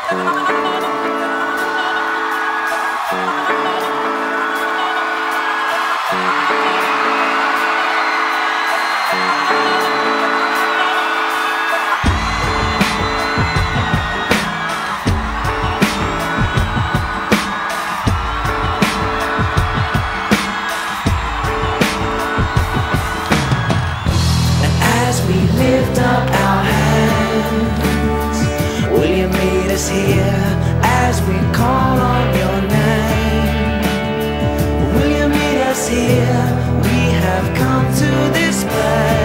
Lift up our hands. Will you meet us here as we call on your name? Will you meet us here? We have come to this place.